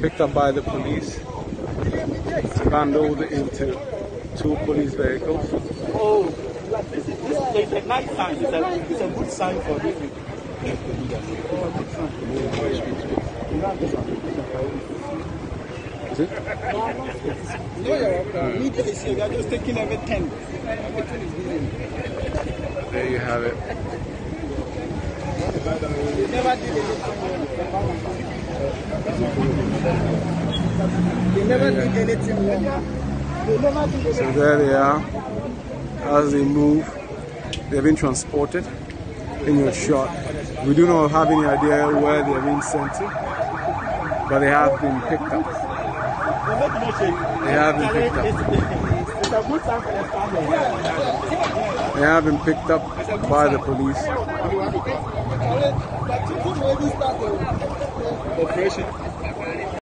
picked up by the police, bundled into 2 police vehicles. Oh, this is a nice sign. It's a good sign for this. Is it? Media is here. They are just taking everything. Everything is moving. There you have it. They never did anything wrong. So there they are. As they move, they're being transported in your shot. We do not have any idea where they're being sent to, but they have been picked up. They have been picked up. They have been picked up by the police. Operation.